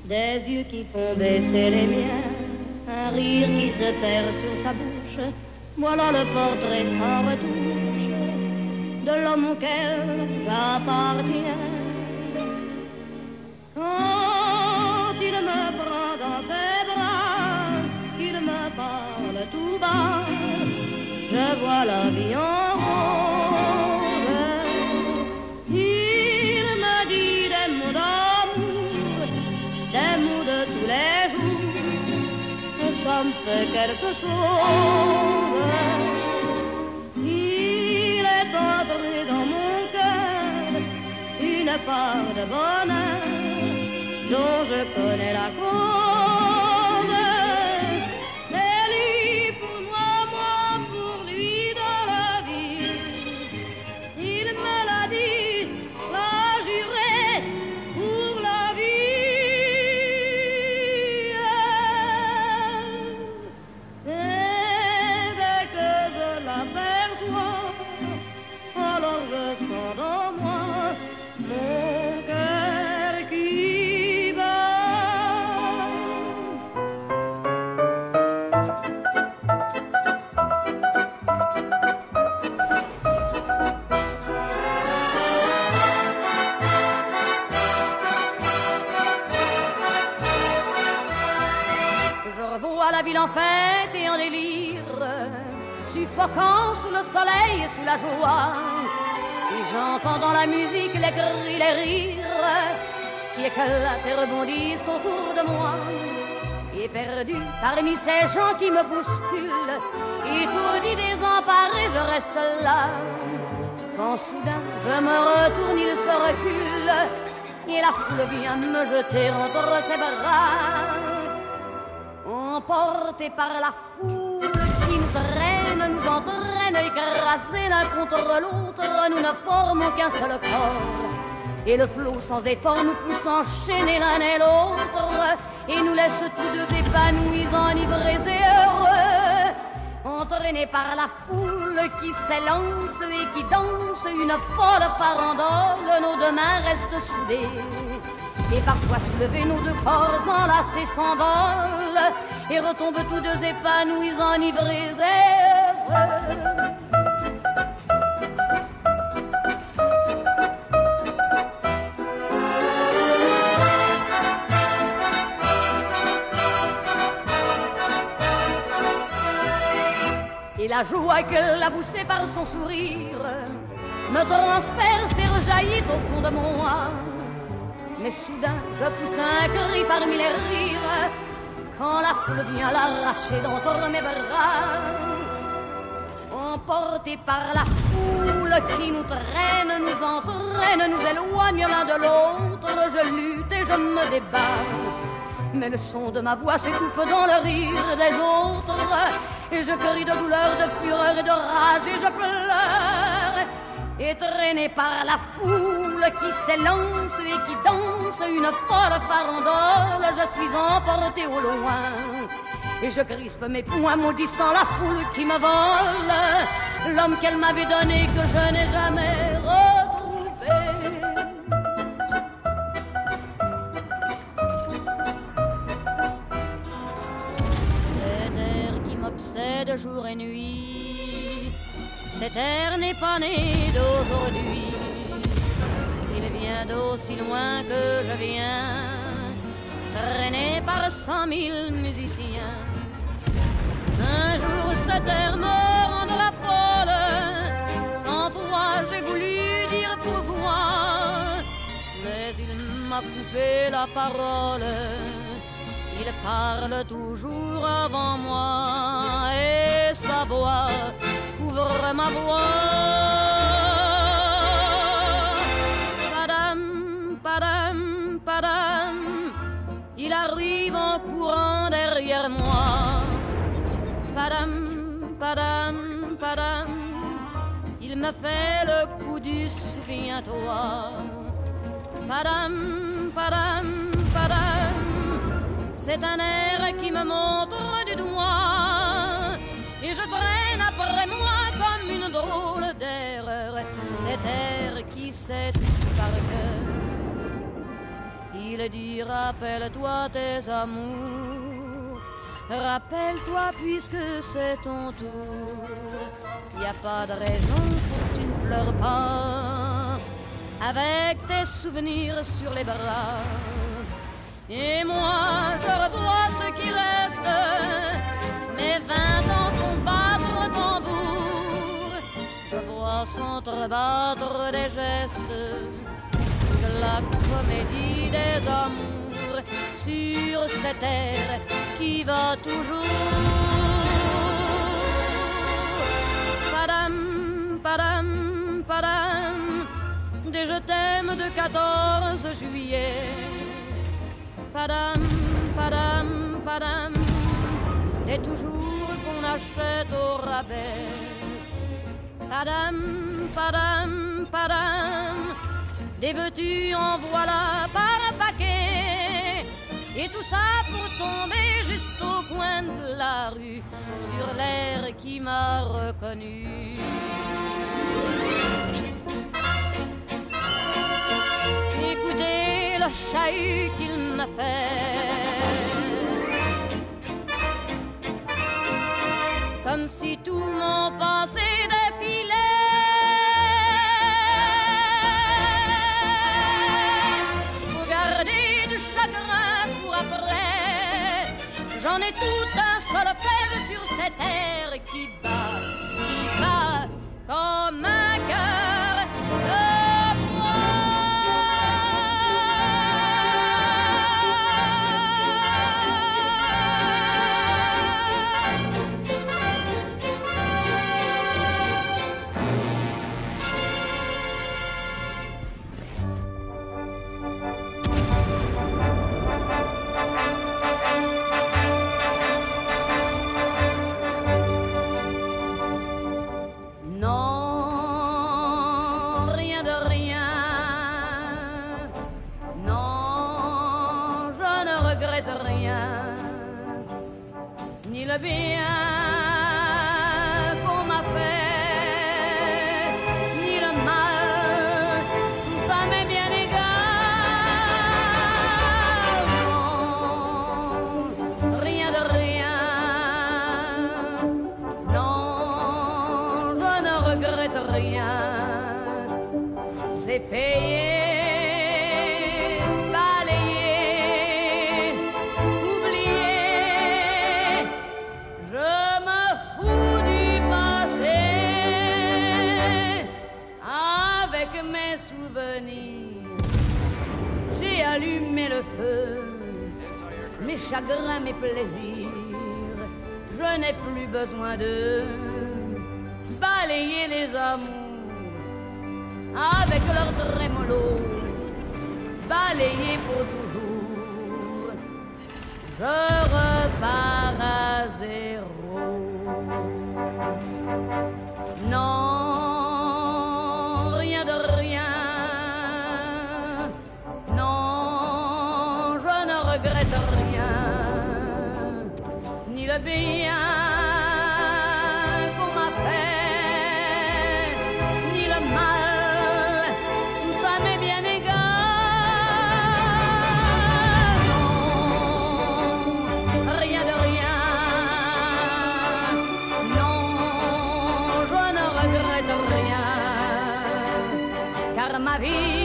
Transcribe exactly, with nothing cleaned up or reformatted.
des yeux qui font baisser les miens, un rire qui se perd sur sa bouche. Voilà le portrait sans retouche de l'homme auquel j'appartiens. Quand il me prend dans ses bras, qu'il me parle tout bas, je vois la vie en rose. Il me dit des mots d'amour, des mots de tous les jours, et ça me fait quelque chose. Il est entré dans mon cœur une part de bonheur dont je connais la cause. C'est lui pour moi, moi pour lui dans la vie. Il me l'a dit, l'a juré pour la vie. Et dès que je l'aperçois, alors je sens dans moi mon cœur qui bat. Je revois la ville en fête et en délire, suffocant sous le soleil et sous la joie. Et j'entends dans la musique les cris, les rires qui éclatent et rebondissent autour de moi. Et perdu parmi ces gens qui me bousculent, étourdi, désemparé, je reste là. Quand soudain je me retourne, il se recule, et la foule vient me jeter entre ses bras. Emportés par la foule qui nous traîne, nous entraîne, écrasés l'un contre l'autre, nous ne formons qu'un seul corps. Et le flot sans effort nous pousse enchaîner l'un et l'autre, et nous laisse tous deux épanouis, enivrés et heureux. Entraînés par la foule qui s'élance et qui danse une folle farandole, nos deux mains restent soudées. Et parfois soulevés, nos deux corps enlacés s'envolent et retombent tous deux épanouis, enivrés et heureux. Et la joie qu'elle a poussée par son sourire me transperce et rejaillit au fond de moi. Mais soudain, je pousse un cri parmi les rires quand la foule vient l'arracher d'entre mes bras. Emportés par la foule qui nous traîne, nous entraîne, nous éloigne l'un de l'autre, je lutte et je me débat. Mais le son de ma voix s'étouffe dans le rire des autres, et je crie de douleur, de fureur et de rage, et je pleure. Et traîné par la foule qui s'élance et qui danse une folle farandole, je suis emporté au loin. Et je crispe mes poings maudissant la foule qui me vole l'homme qu'elle m'avait donné que je n'ai jamais retrouvé. Cet air qui m'obsède jour et nuit, cet air n'est pas né d'aujourd'hui. Il vient d'aussi loin que je viens, traîné par cent mille musiciens. Un jour cet air me rendra folle, sans foi j'ai voulu dire pourquoi, mais il m'a coupé la parole. Il parle toujours avant moi, et sa voix couvre ma voix. Padam, padam, padam, il arrive en courant derrière moi. Padam, padam, padam, il me fait le coup du souviens-toi. Padam, padam, padam, c'est un air qui me montre du doigt, et je traîne après moi comme une drôle d'erreur cet air qui sait tout par cœur. Il dit rappelle-toi tes amours, rappelle-toi puisque c'est ton tour. Y a pas de raison pour que tu ne pleures pas, avec tes souvenirs sur les bras. Et moi je revois ce qui reste, mes vingt ans font battre tambour. Je vois s'entrebattre des gestes, toute la comédie des amours sur cette terre qui va toujours. Padam, padam, padam, des je t'aime de quatorze juillet. Padam, padam, padam, des toujours qu'on achète au rabais. Padam, padam, padam, des veux-tu en voilà par un paquet. Et tout ça pour tomber juste au coin de la rue, sur l'air qui m'a reconnu. Écoutez le chahut qu'il m'a fait, comme si tout mon passé défilait. Pour garder du chagrin pour après, j'en ai tout un solfège sur cette terre qui bat, qui bat comme un cœur de rien, ni le bien qu'on m'a fait, ni le mal, tout ça m'est bien égal. Non, rien de rien, non, je ne regrette rien, c'est payé. Mes souvenirs, j'ai allumé le feu, mes chagrins, mes plaisirs, je n'ai plus besoin de balayer les amours avec leur trémolo, balayer pour toujours, je repars à zéro. Non, le bien qu'on m'a fait, ni le mal, tout ça m'est bien égal. Non, rien de rien, non, je ne regrette rien, car ma vie